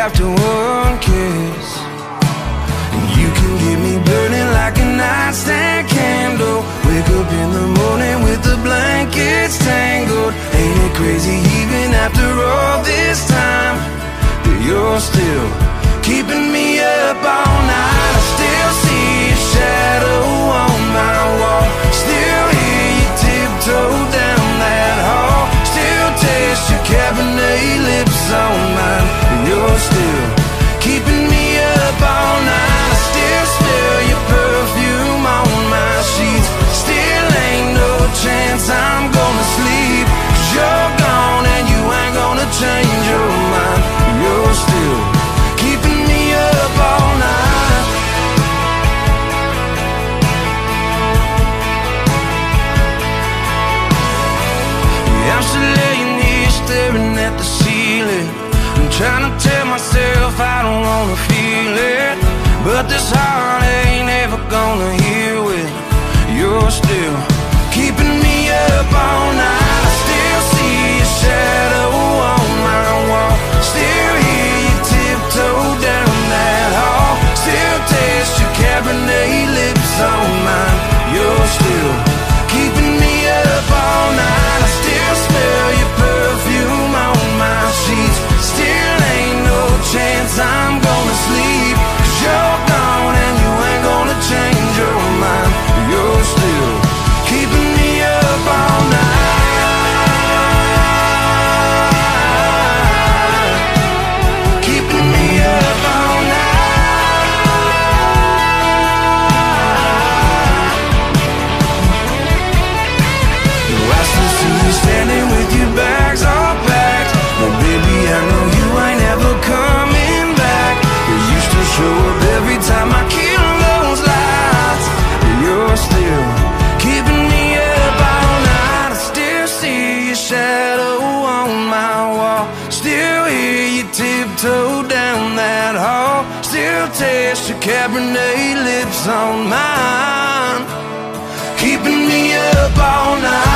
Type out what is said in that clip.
after one kiss. And you can get me burning like a nightstand candle. Wake up in the morning with the blankets tangled. Ain't it crazy even after all this time that you're still keeping me up all night? I still see your shadow on my wall. Still hear you tiptoe down that hall. Still taste your Cabernet lips on mine. You're still keeping me up all night. I still smell your perfume on my sheets. Still ain't no chance I'm gonna sleep, 'cause you're gone and you ain't gonna change your mind. You're still keeping me up all night. Yeah, I'm still laying here staring at the ceiling. I'm trying to tell myself I don't wanna feel it, but this heart ain't ever gonna heal it. You're still keeping me up all night. I still see your shadow on my wall. Still hear you tiptoe down that hall. Still taste your Cabernet lips on mine. You're still keeping me up all night. I still smell your perfume on my sheets. Still ain't no chance I'm gonna sleep, 'cause you're gone and you ain't gonna change your mind. You're still keeping me up all night. Keeping me up all night. I still see you standing with your bags all packed. But baby, I know you ain't ever coming back. You used to show up every time I kill those lights. You're still keeping me up all night. I still see your shadow on my wall. Still hear you tiptoe down that hall. Still taste your Cabernet lips on mine. Keeping me up all night.